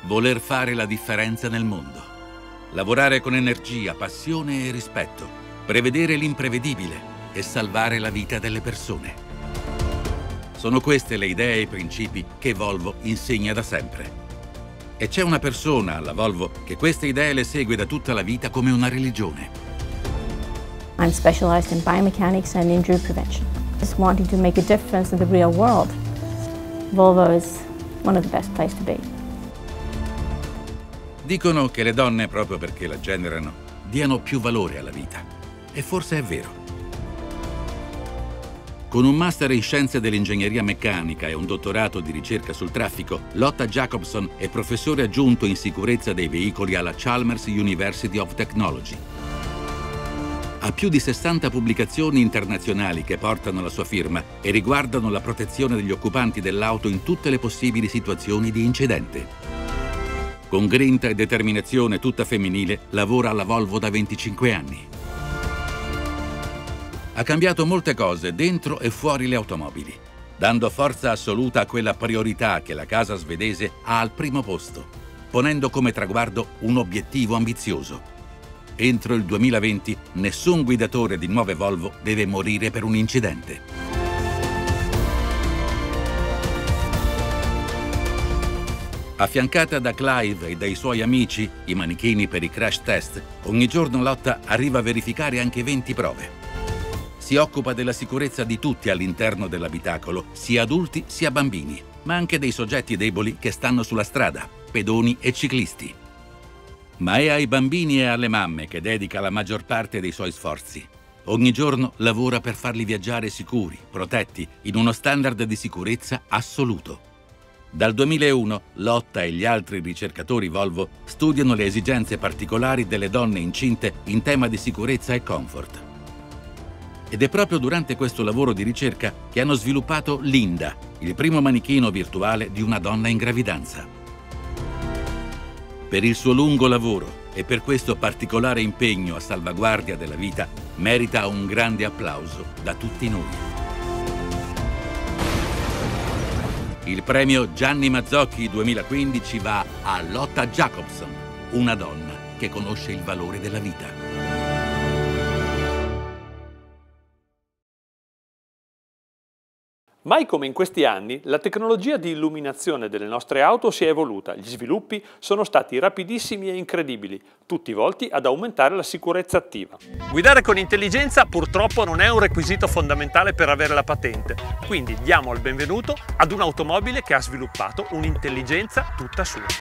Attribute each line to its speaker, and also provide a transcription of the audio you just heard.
Speaker 1: voler fare la differenza nel mondo. Lavorare con energia, passione e rispetto, prevedere l'imprevedibile e salvare la vita delle persone. Sono queste le idee e i principi che Volvo insegna da sempre. E c'è una persona alla Volvo che queste idee le segue da tutta la vita come una religione.
Speaker 2: I'm specialized in biomechanics and injury prevention. Just wanting to make a difference in the real world. Volvo is one of the best places to be.
Speaker 1: Dicono che le donne, proprio perché la generano, diano più valore alla vita. E forse è vero. Con un master in scienze dell'ingegneria meccanica e un dottorato di ricerca sul traffico, Lotta Jacobson è professore aggiunto in sicurezza dei veicoli alla Chalmers University of Technology. Ha più di 60 pubblicazioni internazionali che portano la sua firma e riguardano la protezione degli occupanti dell'auto in tutte le possibili situazioni di incidente. Con grinta e determinazione tutta femminile, lavora alla Volvo da 25 anni. Ha cambiato molte cose dentro e fuori le automobili, dando forza assoluta a quella priorità che la casa svedese ha al primo posto, ponendo come traguardo un obiettivo ambizioso. Entro il 2020 nessun guidatore di nuove Volvo deve morire per un incidente. Affiancata da Clive e dai suoi amici, i manichini per i crash test, ogni giorno Lotta arriva a verificare anche 20 prove. Si occupa della sicurezza di tutti all'interno dell'abitacolo, sia adulti sia bambini, ma anche dei soggetti deboli che stanno sulla strada, pedoni e ciclisti. Ma è ai bambini e alle mamme che dedica la maggior parte dei suoi sforzi. Ogni giorno lavora per farli viaggiare sicuri, protetti, in uno standard di sicurezza assoluto. Dal 2001 Lotta e gli altri ricercatori Volvo studiano le esigenze particolari delle donne incinte in tema di sicurezza e comfort. Ed è proprio durante questo lavoro di ricerca che hanno sviluppato Linda, il primo manichino virtuale di una donna in gravidanza. Per il suo lungo lavoro e per questo particolare impegno a salvaguardia della vita, merita un grande applauso da tutti noi. Il premio Gianni Mazzocchi 2015 va a Lotta Jacobson, una donna che conosce il valore della vita.
Speaker 3: Mai come in questi anni, la tecnologia di illuminazione delle nostre auto si è evoluta, gli sviluppi sono stati rapidissimi e incredibili, tutti volti ad aumentare la sicurezza attiva. Guidare con intelligenza purtroppo non è un requisito fondamentale per avere la patente, quindi diamo il benvenuto ad un'automobile che ha sviluppato un'intelligenza tutta sua.